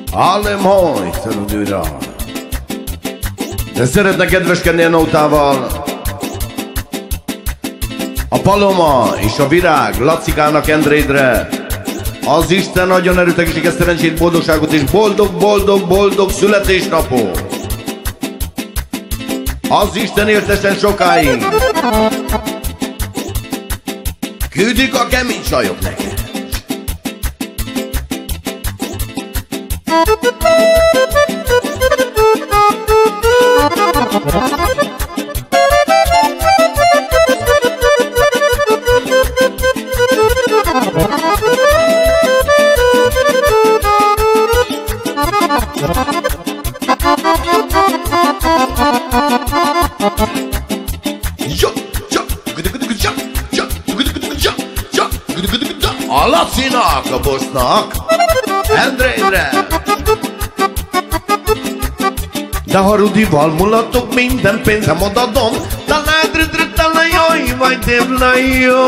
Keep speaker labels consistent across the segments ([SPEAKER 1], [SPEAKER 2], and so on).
[SPEAKER 1] Hallem haj, szerudőra. De szeretne kedveskedni a nótával a Paloma és a Virág Lacikának Endrédre. Az Isten nagyon erőtegességes szerencsét, boldogságot és boldog születésnapot. Az Isten éltessen sokáig. Küldik a kemény csajok neked. A Lacinak, a Bosznak, Endrédre. De ha Rudival mulatok, minden pénzem odadom. Talán jaj, vagy débla jó.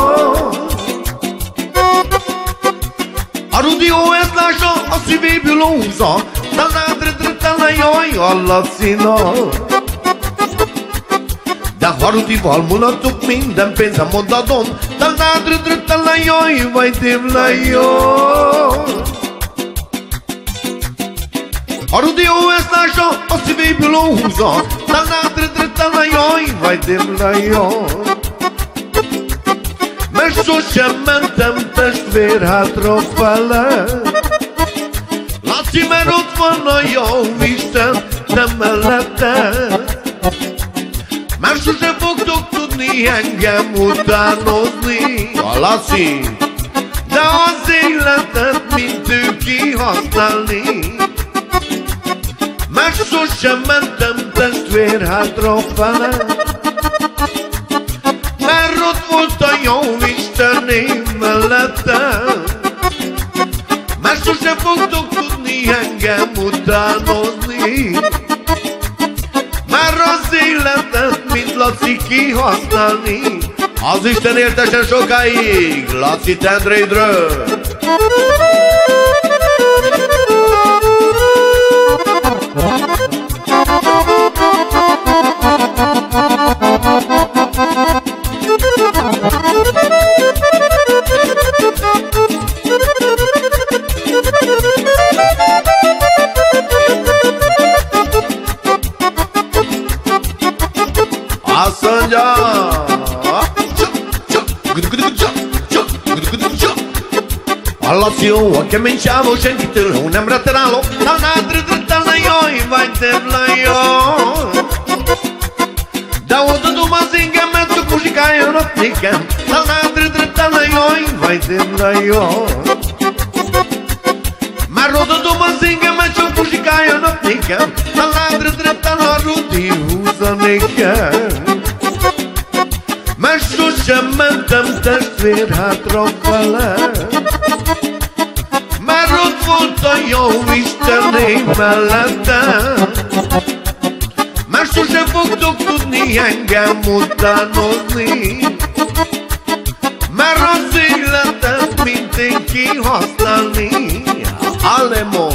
[SPEAKER 1] A Rudió ezt lássa, a szívéből húzza. Talán jaj, a Lacinak. De ha Rudival mulatok, minden pénzem odadom. Talán jaj, vagy débla jó. A Rudió ezt lássa, a szívéből húzza. Talán jaj, vagy débla jó. Mert sosem mentem testvér hátrafele. Laci, mert ott van a jó Isten, nem melletted. Már sose fogtok tudni engem utánozni, a Laci, de az életet mint ő kihasználni. Mert sosem mentem testvér hátrafele, mert ott volt a jó Isten én mellettem. Mert sose fogtok tudni engem utánozni, már az életet, mint Laci kihasználni. Az Isten éltessen sokáig, Laci Endrédről. Azt mondja, a Laci jó, a kemény sávó, senkitől nem reteráló. Talán jaj, vagy débla jó. De odadom az ingemet, csak muzsikáljanak nékem. Talán jaj, vagy débla jó. Már odadom az ingemet, csak muzsikáljanak nékem. Talán a Rudi húzza nékem. Mert sosem mentem testvér hátrafele, mert ott volt a jó Isten én mellettem. Mert sosem fogtok tudni engem utánozni, mert az életet mint én kihasználni. Alemo!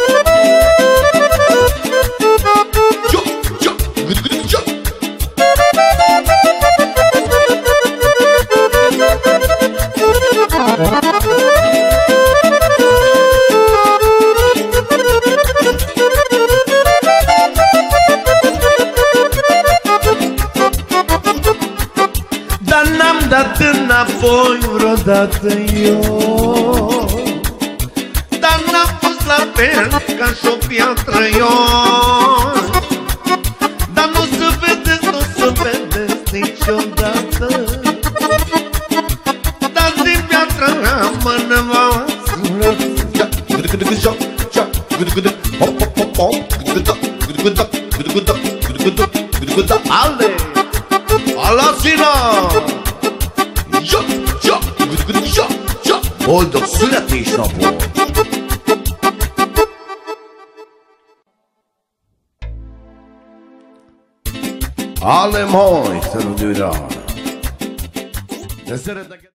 [SPEAKER 1] Dar n-am dat înapoi vreodată eu, dar n-am fost la fel ca și-o piatră eu. Dar n-o să vedeți niciodată, dar din piatră rămân voastră. Ale! Alacina! Boldog születésnapot! Hallem haj, szerudőra! De szeretnek...